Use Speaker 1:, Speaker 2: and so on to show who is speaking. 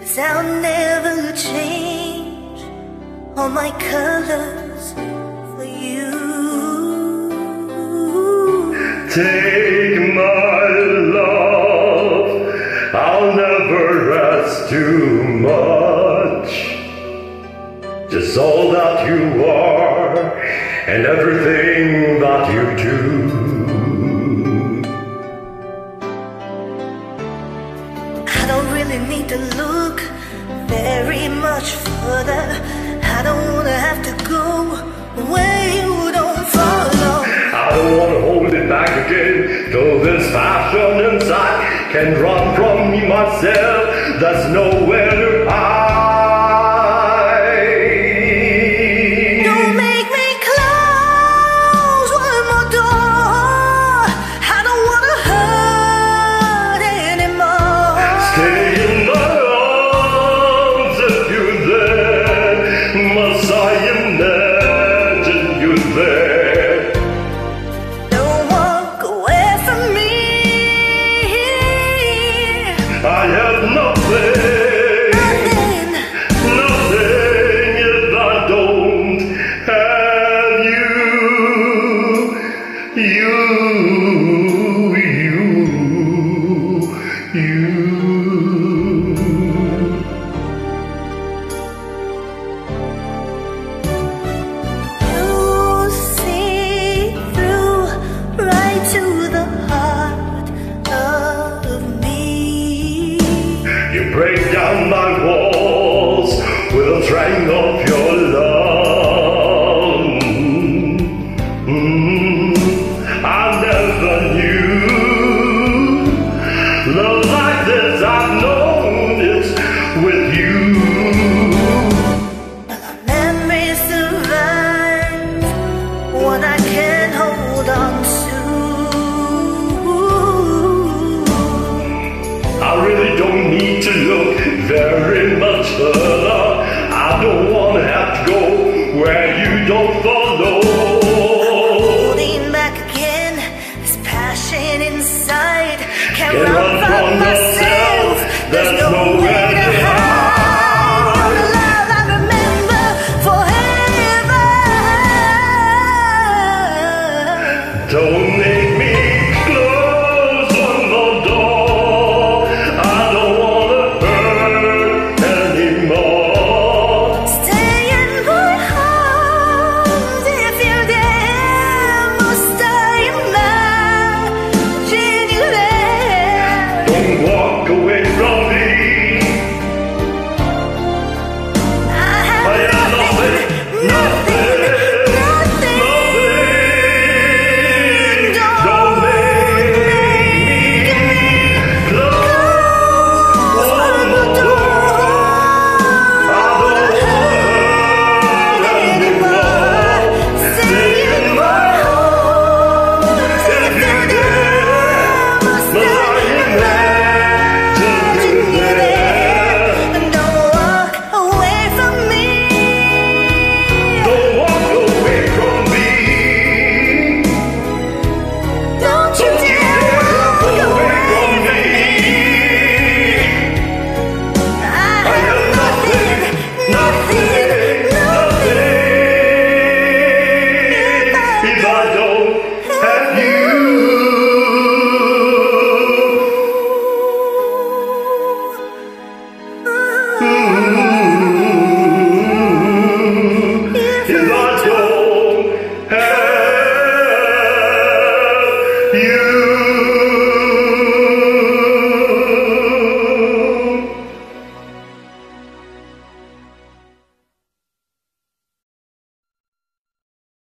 Speaker 1: I'll never change all my colors for you.
Speaker 2: Take my love, I'll never ask too much. Just all that you are and everything that you do.
Speaker 1: I don't really need to look very much further. I don't wanna have to go where you don't follow.
Speaker 2: I don't wanna hold it back again, though this passion inside can run from me myself. There's nowhere to hide.
Speaker 1: Don't make me close one more door. I don't wanna hurt anymore.
Speaker 2: Stay in my arms if you're there. Must I imagine you there?
Speaker 1: Don't walk away from me.
Speaker 2: I have nothing if I don't have you.
Speaker 1: You see through right to the heart of me.
Speaker 2: You break down my walls with the strength of your love. I never knew love like this. I've known it with you.
Speaker 1: Memories survive what I can hold on to.
Speaker 2: I really don't need to look very much further. I don't wanna have to go where you don't follow.
Speaker 1: Holding back again, this passion inside can't
Speaker 2: Can't
Speaker 1: run from myself. There's nowhere to hide. You're the love I remember forever.
Speaker 2: Don't make me close one more door. I don't wanna hurt anymore.
Speaker 1: Stay in my arms if you're there. Must I imagine you there?
Speaker 2: Don't walk away from me.
Speaker 1: I have nothing.
Speaker 2: Don't make me close one more door. I don't wanna hurt anymore. Stay in my arms if you're there. Must I imagine you there?
Speaker 1: Don't walk away from me.
Speaker 2: Don't walk away from me.
Speaker 1: Don't you dare walk away from me. I have nothing
Speaker 2: if I don't have you. If I don't have you.